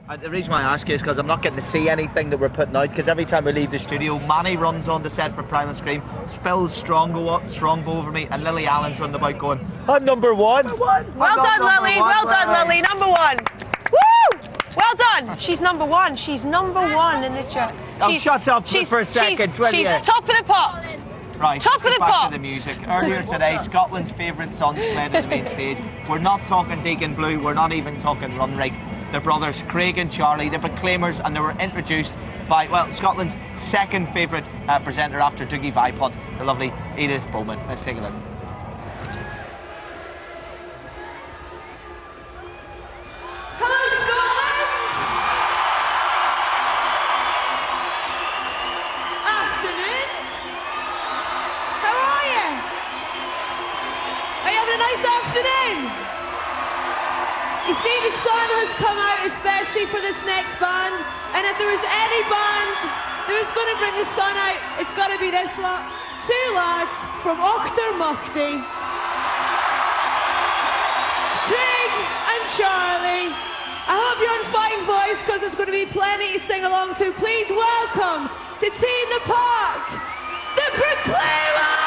The reason why I ask you is because I'm not getting to see anything that we're putting out, because every time we leave the studio, Manny runs on the set for Primal Scream, spills Strongbow over me, and Lily Allen's running about going, I'm number one. Well done, Lily. Well done, Lily. Number one. Woo! Well done. She's number one. She's number one in the chat. Shut up for a second. She's top of the pops. Right, top of the back pops. to the music. Earlier today, Scotland's favourite sons played on the main stage. We're not talking Deacon Blue, we're not even talking Runrig. They're brothers Craig and Charlie, the Proclaimers, and they were introduced by, well, Scotland's second favourite presenter after Dougie Vipot, the lovely Edith Bowman. Let's take a look. Come out especially for this next band, and if there is any band that is going to bring the sun out, it's got to be this lot. Two lads from Auchtermuchty, Craig and Charlie. I hope you're on fine voice because there's going to be plenty to sing along to. Please welcome to Tea in the Park, the Proclaimers!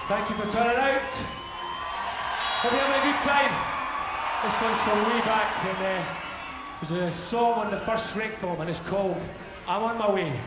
Thank you for turning out. Hope you're having a good time. This one's from way back, and there's a song on the first Shrek film, and it's called I'm On My Way.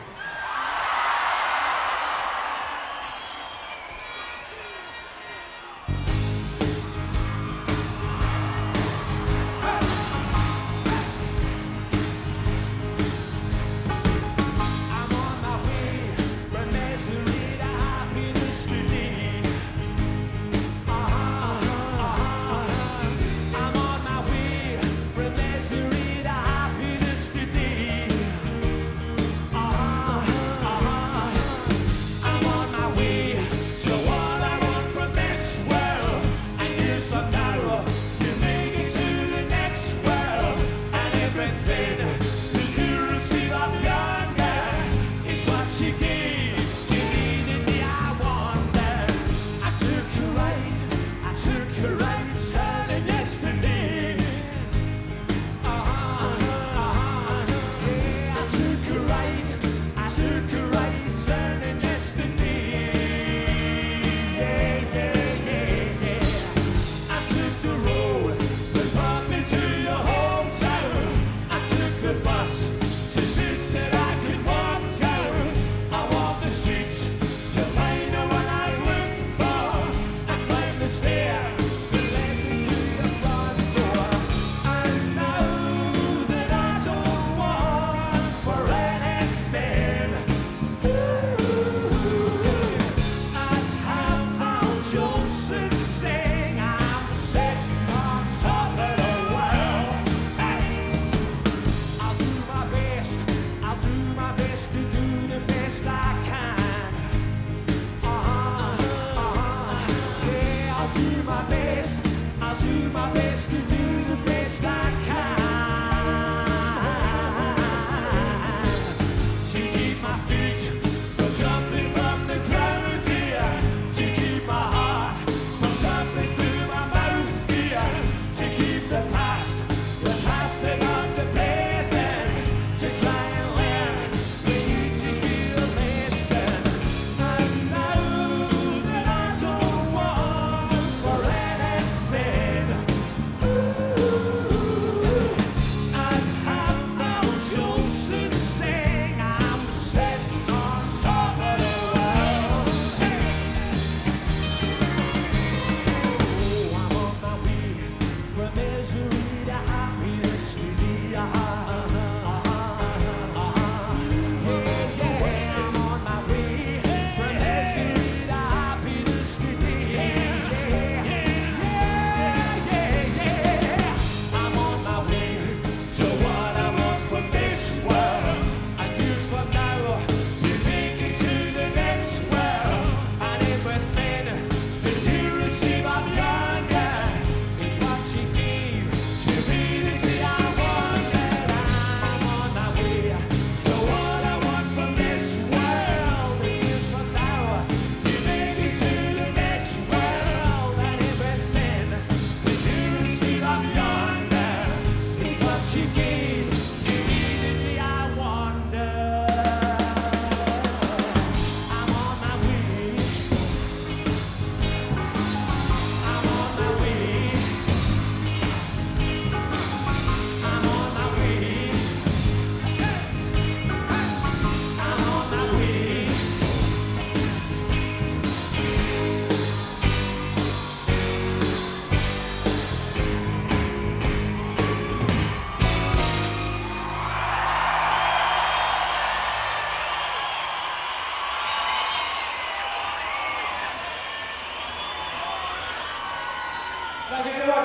Thank you very much.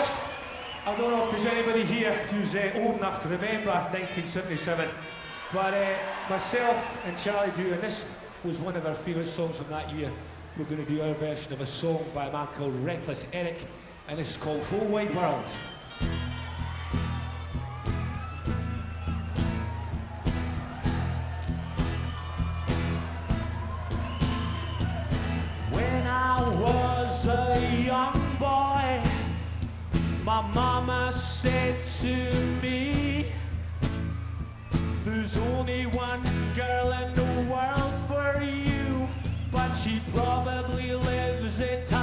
I don't know if there's anybody here who's old enough to remember 1977, but myself and Charlie do, and this was one of our favourite songs from that year. We're going to do our version of a song by a man called Reckless Eric, and this is called Whole Wide World. When I was a young boy, my mama said to me, there's only one girl in the world for you, but she probably lives in town.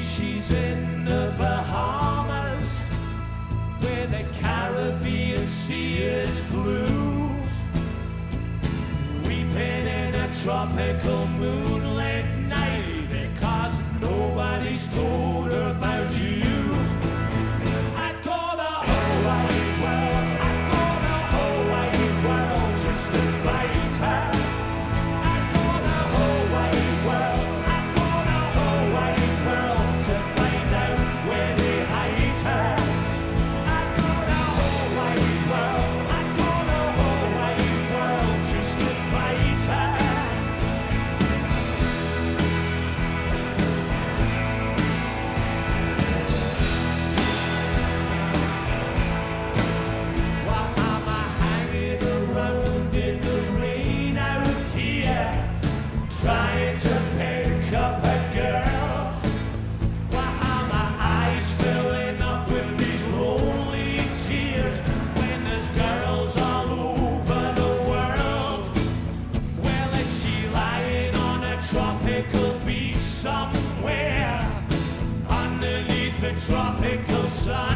she's in the Bahamas, where the Caribbean Sea is blue, weeping in a tropical moonlit night because nobody's told her about you. I'd go the whole wide world, I'd go the whole wide world just to fight her. I'd go the whole wide world, I'd go the whole wide world to find out where they hide her. I'd go the whole wide world, I'd go the whole wide world just to fight her. Why am I hanging around in the rain out here, trying to pick up a girl? Why are my eyes filling up with these lonely tears when there's girls all over the world? Well, is she lying on a tropical beach somewhere underneath the tropical sun,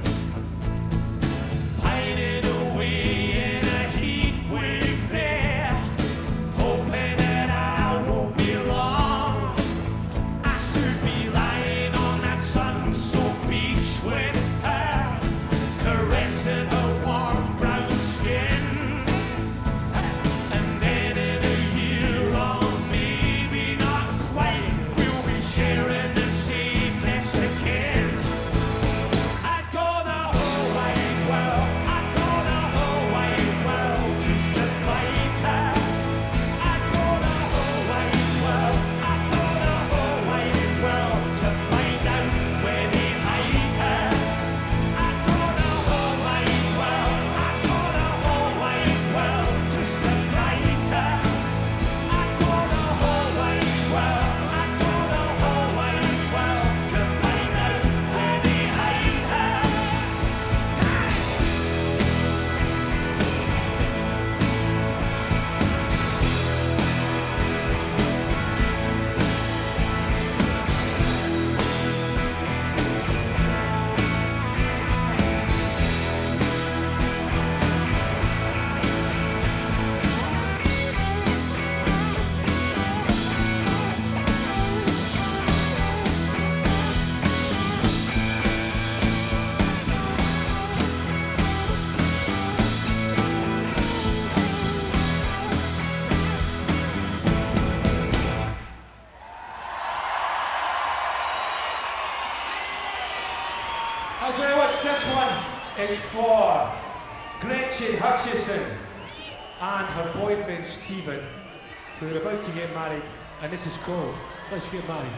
pining away in a heat wave there, hoping that I won't be long? I should be lying on that sun-soaked beach with her, caressing her warm brown skin. And then in a year or maybe not quite, we'll be sharing the same mess again. I'd go the whole wide world, I'd go the whole wide world just to fight her. I'd go the whole wide world, I'd go the whole wide world to find out where they hide her. I'd go the whole wide world, I'd go the whole wide world just to fight her. I'd go the whole wide world, I'd go the whole wide world to find out where they hide her. As I watch, this one is for Gretchen Hutchison and her boyfriend Stephen, who are about to get married, and this is called Let's Get Married.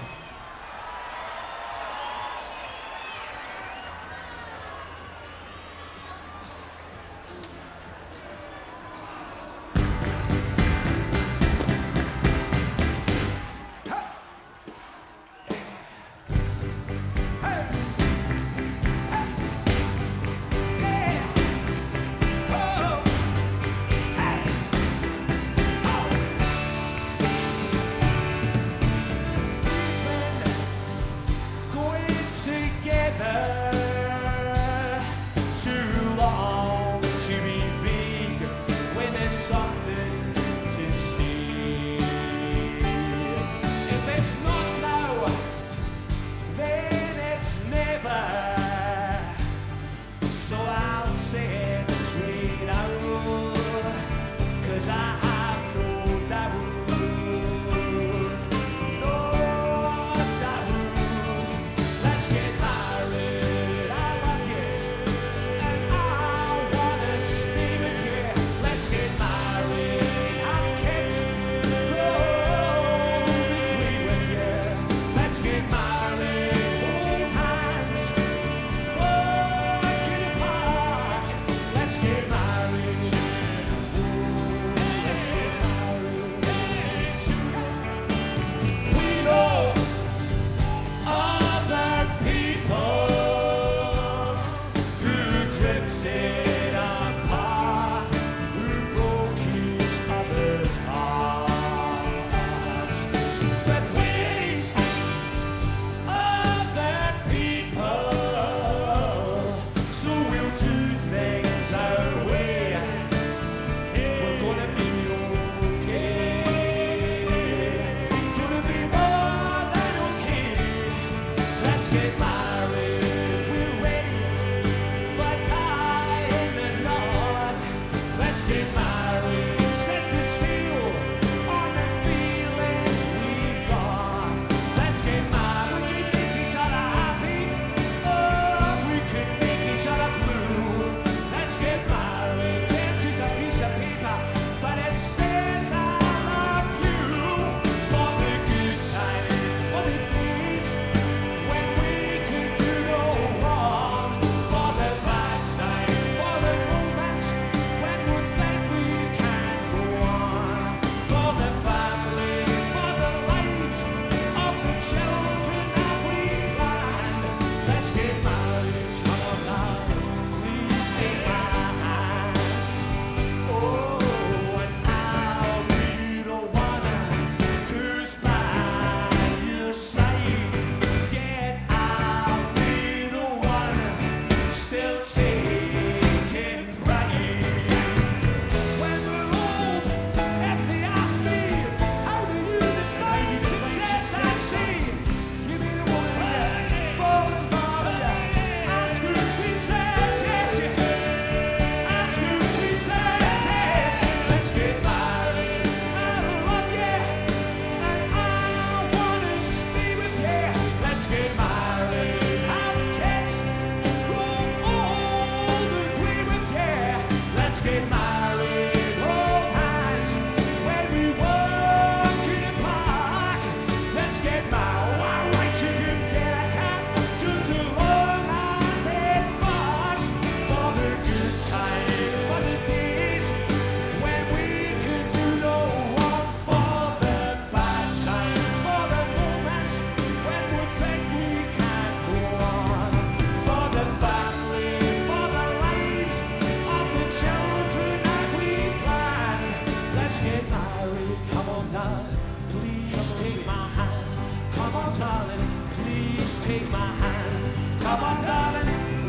Come on, darling, please take my hand. Come on, darling, please take my hand. Come on, darling.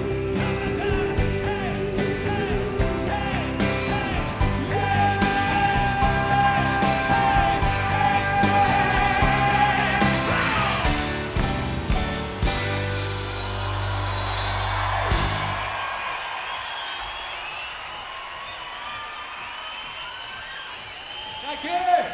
Thank you.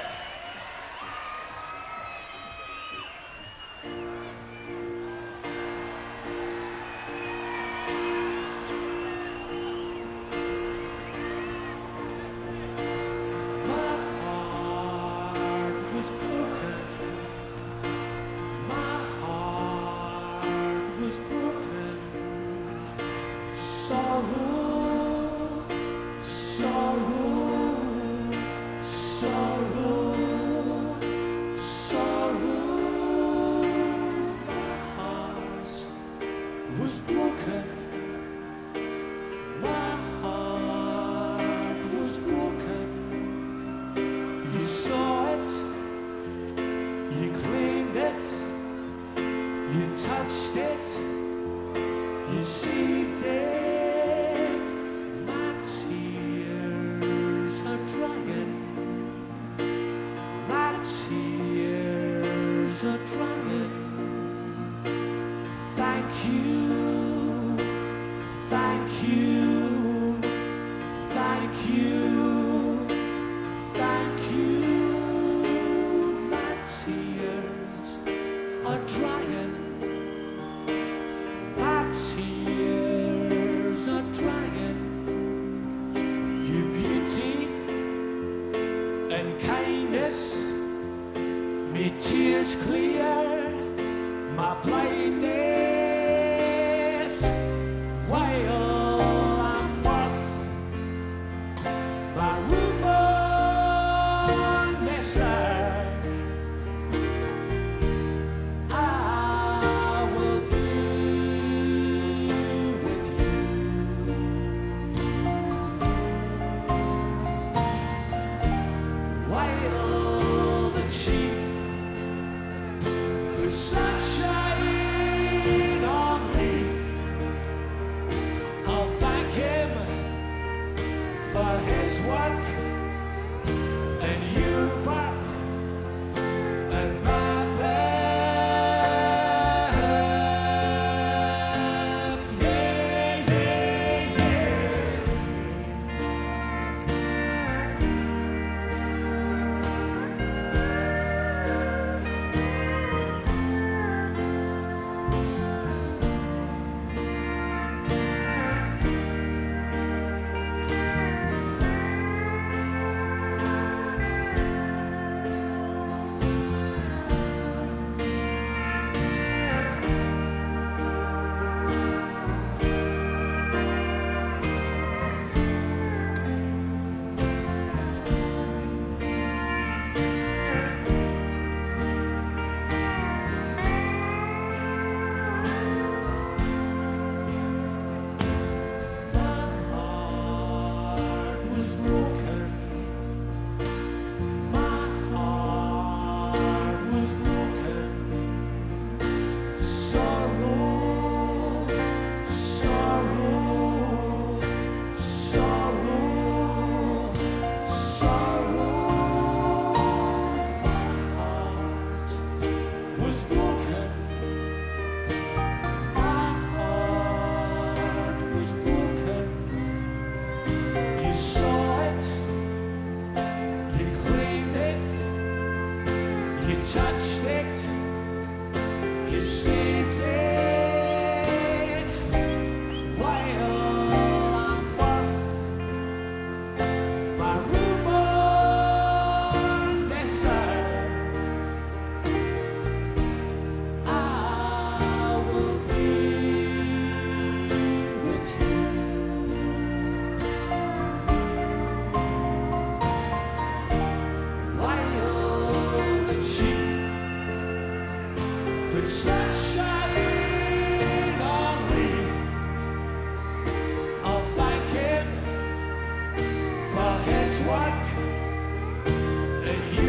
And you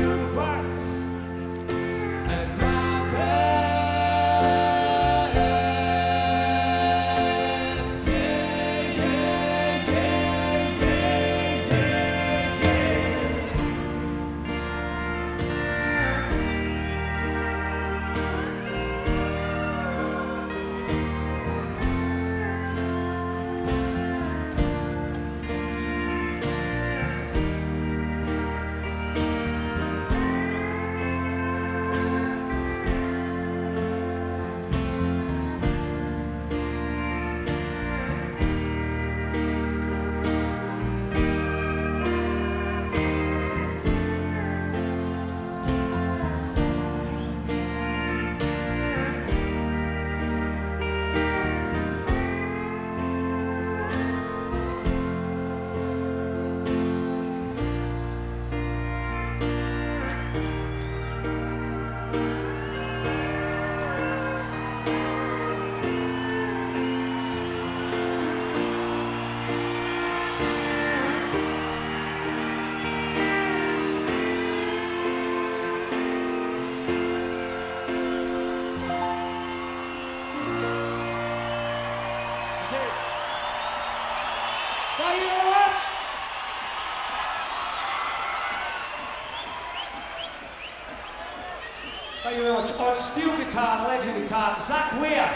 Thank you very much. On steel guitar, electric guitar, Zach Weir.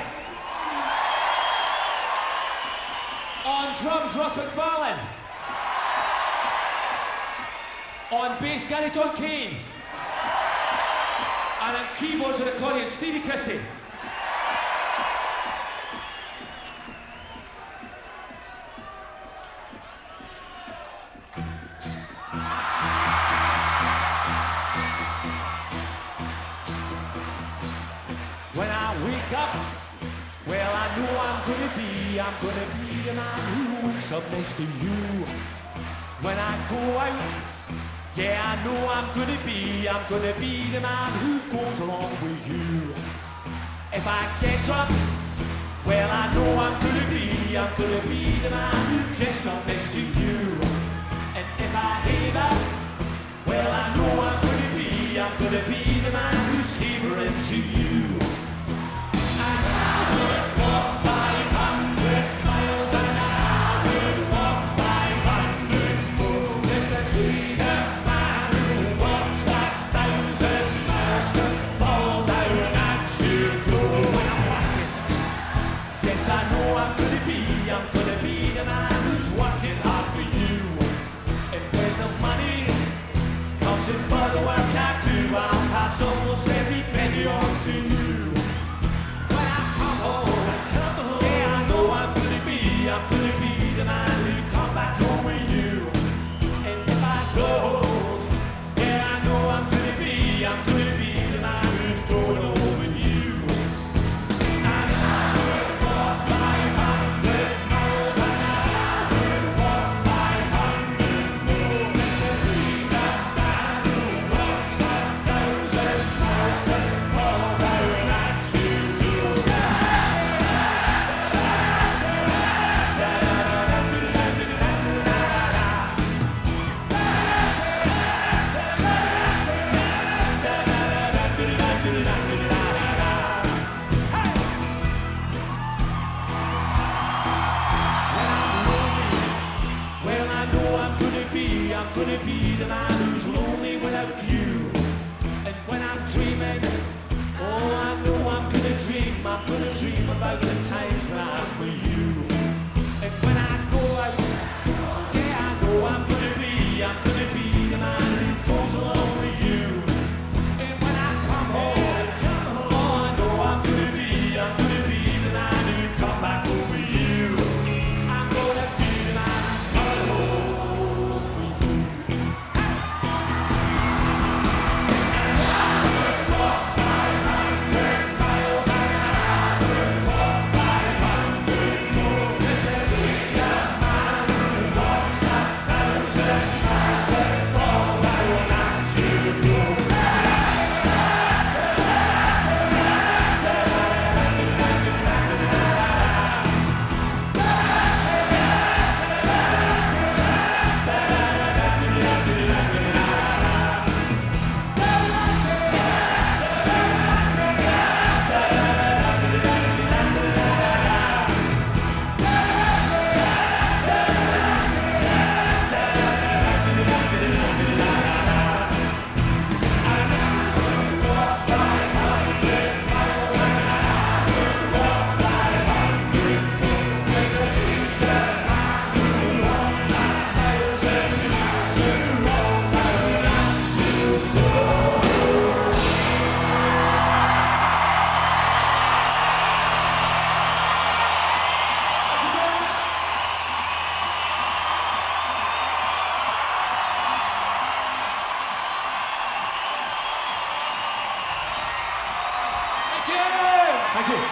On drums, Ross McFarlane. On bass, Gary John Kane. And on keyboards and accordion, Stevie Christie. When I wake up, well, I know I'm gonna be the man who wakes up next to you. When I go out, yeah, I know I'm gonna be the man who goes along with you. If I get drunk, well, I know I'm gonna be the man who gets up next to you. And if I hate up, well, I know I'm gonna be the man who's havering to you. And I would walk 500 miles and I would walk 500 more just to be the man who walks 1,000 miles to fall down at your door when I'm walking. Yes, I know I'm gonna be the man who's working hard for you. And when the money comes in for the work I do, I'll pass almost every penny on to you. When I come home, yeah, I know I'm gonna be the man who come back home with you. And if I go, yeah, I know I'm gonna be the man who's going home with you. And I would walk 500 miles and I would walk 500 more just to be the man who walks 1,000 miles to fall down at your door. Well, I know I'm gonna be the man who's lonely without you. And when I'm dreaming, oh, I know I'm gonna dream about the times when I'm with you. And when I go out, yeah, I know I'm gonna be the man who goes along with you. And when I come home, oh, I know I'm gonna be the man who come back home with you. I'm gonna be the man who's coming home with you. And I would walk 500 miles and I would walk 500 more just to be the man who walks 1,000 miles to fall down at your door. Thank you.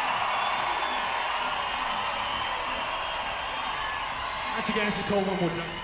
Once again, it's a cold one more time.